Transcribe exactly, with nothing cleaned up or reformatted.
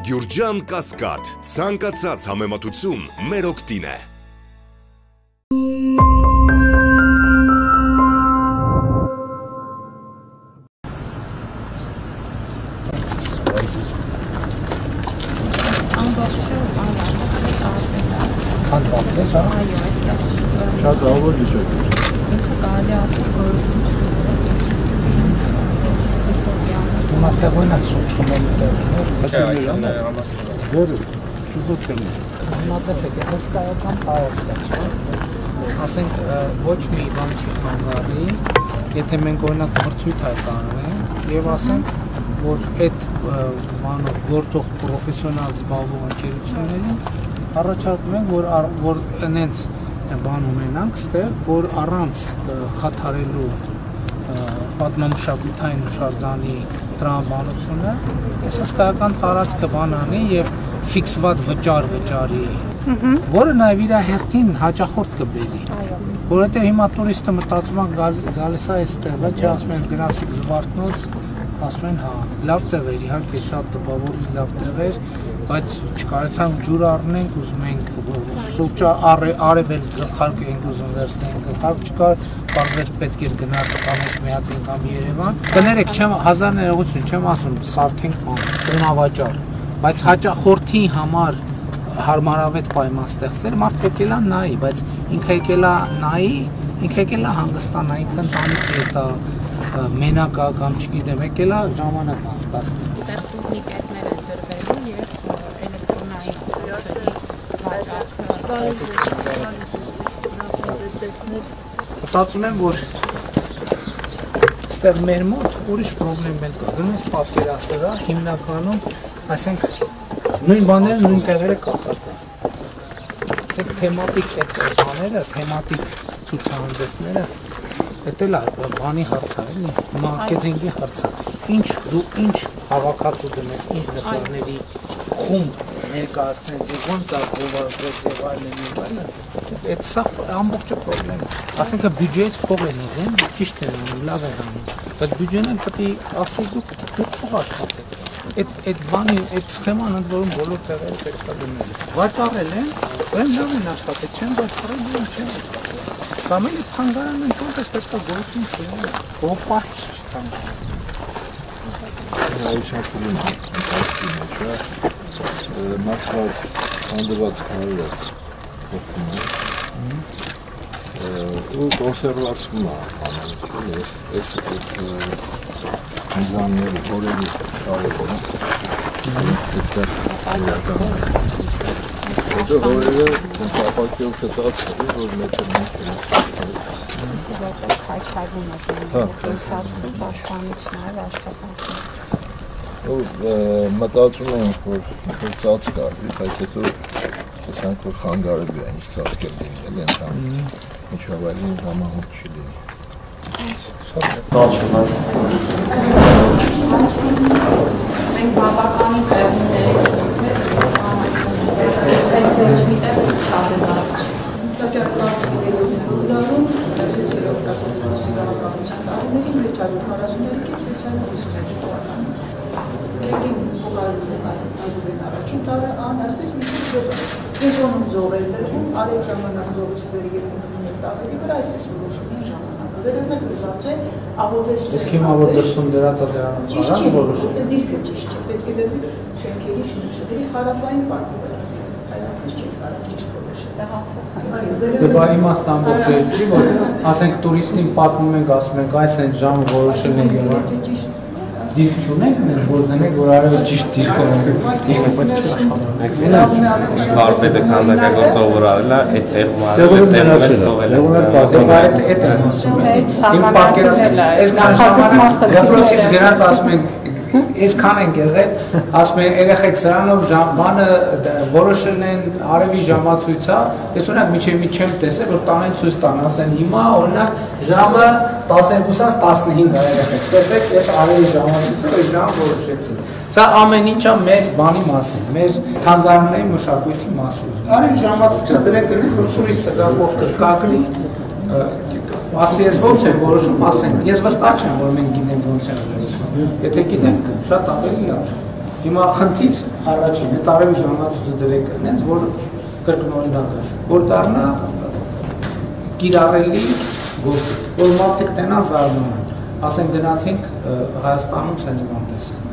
Գյուրջան Կասկադ, ցանկացած համեմատություն մեր օգտին է։ Քանդված է, հա։ Այո, այստեղ։ Շատ ավոր վիճակ է։ Ինքը կարելի է ասել գոյություն չունի։ Ում աստեղ օրինակ սուրճ խմելու տեղներ։ Չէ, այդքան է համաստ։ Դեր շուտ կլինի։ Հիմա տեսեք, հսկայական տարածք է, չէ՞։ Ասենք ոչ մի բան չի խանգարի, եթե մենք օրինակ մրցույթ այլ կանենք եւ ասենք, որ այդ բանով գործող պրոֆեսիոնալ զբաղվող ընկերություններին առաջարկում ենք, որ որ այնց բան ունենանք ստեղ, որ առանց խաթարելու պատմամշակութային հուշարձանի տրամաբանությունը, այս հսկայական տարածքը բան անի եւ ֆիքսված վճար վճարի, որը նաեւ իր հերթին հաճախորդ կբերի։ Որովհետեւ հիմա տուրիստը մտածում է գալիս է այստեղ, չէ, ասում են գնացիք Զվարթնոց, ասում են հա, լավ տեղ էր, իհարկե շատ տպավորիչ լավ տեղ էր, բայց չկարեցանք ջուր առնենք, ուզում ենք սուրճը արևել գլխարկը ենք ուզում վերցնենք, գլխարկ չկար, պարզվեց պետք էր գնալ տանոջ միացին կամ Երևան։ Կներեք, չեմ հազար ներողություն, չեմ ասում, սարքենք բան, տոնավաճառ, բայց հաճախորդի համար հարմարավետ պայման ստեղծել, մարդ եկել է նայի, բայց ինքը եկել է նայի, ինքը եկել է հանգստանա, ինքը ընտանիքի հետ է մենակ է կամ չգիտեմ, եկել է ժամանակ անցկացնել։ Այստեղ տուրնի կետներ են դրվելու եւ էլեկտրոնային վաճառքը։ Մտածում եմ, որ այստեղ մեր մոտ ուրիշ խնդրեմ էլ կա։ Գնում ես պատկերասրա, հիմնականում, ասենք, նույն բաները նույն տեղերը կախված են։ Ասենք թեմատիկ այդ բաները, թեմատիկ ցուցահանդեսները, դա էլ բանի հարց է, էլի, մարքեթինգի հարց է։ Ինչ դու ինչ հավաքածու դնես, ինչ նկարների խումբ ներկայացնես, եւ ոնց դա գովազդես եւ այլն եւ այլն, այդ սա ամբողջը խնդրեմ է։ Ասենք բյուջեից փող են ուզում, ճիշտ է անում, լավ է անում, բայց բյուջեն էլ պետք է ասի դուք դուք փող աշխատեք։ Այդ այդ բանի, այդ սխեման ընդ որում բոլոր տեղերը պետք է դնել։ Վաճառել են, ուրեմն լավ են աշխատել, չեն վաճառել, դու չեն աշխատել։ Կամ էլ թանգարան են տոնպես պետք է գործում չեն, ոպահ չտան։ Այլ չափում է, ասում է, չէ, նախված հանդված կարել է փոխում է, ու կոնսերվացվում է ամեն ես, ես այդ միզանները, հորերի կարել է, այդտեղ իրական է։ Հետո հորերը տենց ապակյով շծացել, որ մեջ է մենք Քայքայվում է կենցածքը պաշտպանիչն է աշխատանքը։ ու մտածում ենք, որ ծած կարվի, բայց հետո տեսանք, որ խանգարելի է ինչ ծածկ է լինի, էլի ընդհանուր միջավայրին համահունչ չի լինի։ Մենք բավականին տեղումներից այս դեջ մի տեղ չավելած չի։ Տաճարկանցի դերություններով դարում, այսպես երով կատոլիկոսի գաղականության տարիներին վեց հարյուր քառասուններեք վեց հարյուր հիսուներեք թվականին։ Կեկին փոխարինում է այդուվեն առաջին տարը, ան այսպես մի քիչ կենտրոնում զով էր դրվում, արև ժամանակ զովից վեր երկունքն էր տարերի վրա, այդպես որոշում են ժամանակը։ Վերևնակ ուզած է աղոթեցնել։ Իսկ հիմա որ դրսում դրած է դրանով ծարան որոշում։ Դիրքը ճիշտ չէ, պետք է դրվի շենքերի շինությունների հարավային պարտի վրա։ Այլապես չի կարող ճիշտ որոշել։ Դե բա իմաստ ամբողջ է չի, որ ասենք տուրիստին պատմում ենք, ասում ենք այս են ժամը որոշել ենք եւ դիրք չունենք մենք, որ դնենք, որ արևը ճիշտ դիրքով ենք։ Վարպետը քանդակագործող որ արել է, այդ տեղում արել է, տեղում էլ թողել է։ Այդ այդ եմ ասում եմ։ Իմ պատկերացրել, այսքան ժամանակ դպրոցից գնաց ասում ենք այսքան են եղել, ասում են երեխեք սրանով բանը որոշել են արևի ժամացույցը, ես օրինակ միջև մի չեմ տեսել, որ տանեն ցույց տան, ասեն հիմա օրինակ ժամը տասներկուսից տասնհինգ է երեխեք, տեսեք, ես արևի ժամացույցը այս ժամը որոշեցի։ Սա ամեն ինչը մեր բանի մասին, մեր թանգարանների մշակույթի մասին։ Արևի ժամացույցը դրեք գնես, որ տուրիստը գա ովքեր կակնի, ասի ես ոնց եմ որոշում, ասեմ, ես վստահ չեմ, որ մենք գինենք ոնց եմ որոշում, եթե գիտենք, շատ ավելի լավ։ Հիմա խնդիր առաջինը տարեվի ժամացույցը դրեք այնց, որ կրկնօրինակ է, որ դառնա կիրառելի գործ, որ մարդիկ տենան զարմանան, ասեն գնացինք Հայաստանում սենց բան տեսան։